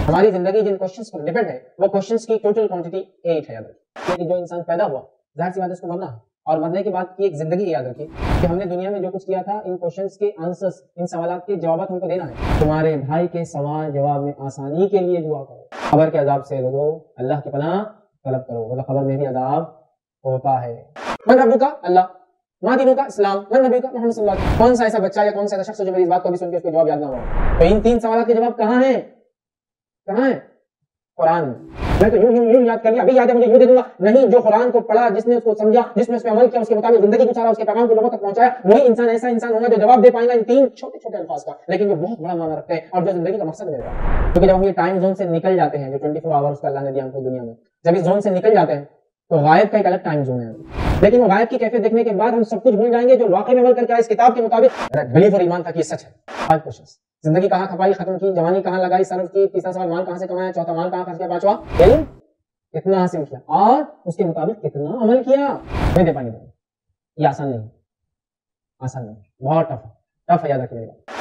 ہماری زندگی جن کوشچنس پر ڈیپینڈ ہے وہ کوشچنس کی ٹوٹل کوانٹٹی 8 ہے یاد رکھیے کہ جو انسان پیدا ہوا ظاہر سی بات ہے اس کو مرنا ہے اور مرنے کے بعد کی ایک زندگی یاد رکھیے کہ ہم نے دنیا میں جو کچھ کیا تھا ان کوشچنس کے آنسرز ان سوالات کے جوابات ہم کو دینا ہے. تمہارے بھائی کے سوال جواب میں آسانی کے لیے دعا کرو. قبر کے عذاب سے لوگو اللہ کی پناہ طلب کرو ورنہ قبر میں بھی عذاب ہوتا ہے. من ربک کا اللہ, ما دینک کا اسلام, من نبی کا محمد صلی اللہ علیہ وسلم. کون سا ایسا بچہ یا کون سا ایسا شخص جو میری اس بات کو بھی سن کے اس کو جواب یاد نہ ہو. تو ان 3 سوالات کے جواب کہاں ہیں؟ کہاں ہیں؟ قرآن میں. میں تو یوں یاد کر لیا, ابھی یاد ہے مجھے یوں دے دوں گا نہیں. جو قرآن کو پڑھا, جس نے اس کو سمجھا, جس نے اس پہ عمل کیا, اس کے مطابق زندگی گزارا, اس کے پیغام کو لوگوں تک پہنچایا, وہی انسان ایسا انسان ہوگا جو جواب دے پائے گا ان 3 چھوٹے چھوٹے الفاظ کا, لیکن جو بہت بڑا معنی رکھتے ہیں اور جو زندگی کا مقصد ہے. کیونکہ جب ہم یہ ٹائم زون سے نکل جاتے ہیں جو 24 آورس کا اللہ نے دیا ہم کو دنیا میں, جب اس زون سے نکل جاتے ہیں تو غائب کا ایک الگ ٹائم زون ہے. لیکن وہ غائب کی کیفیت دیکھنے کے بعد ہم سب کچھ بھول جائیں گے جو واقعی میں عمل کر کے آئے اس کتاب کے مطابق بلیف اور ایمان تھا کہ یہ سچ ہے. 5 کوشچنز. زندگی کہاں کھپائی, ختم کی, جوانی کہاں لگائی, صرف کی, تیسرا سوال مال کہاں سے کمایا, چوتھا مال کہاں خرچ کیا, پانچواں علم کتنا حاصل کیا اور اس کے مطابق کتنا عمل کیا. نہیں دے پائیں گے. یہ آسان نہیں, آسان نہیں, بہت ٹف ہے, ٹف ہے, یاد رکھیے.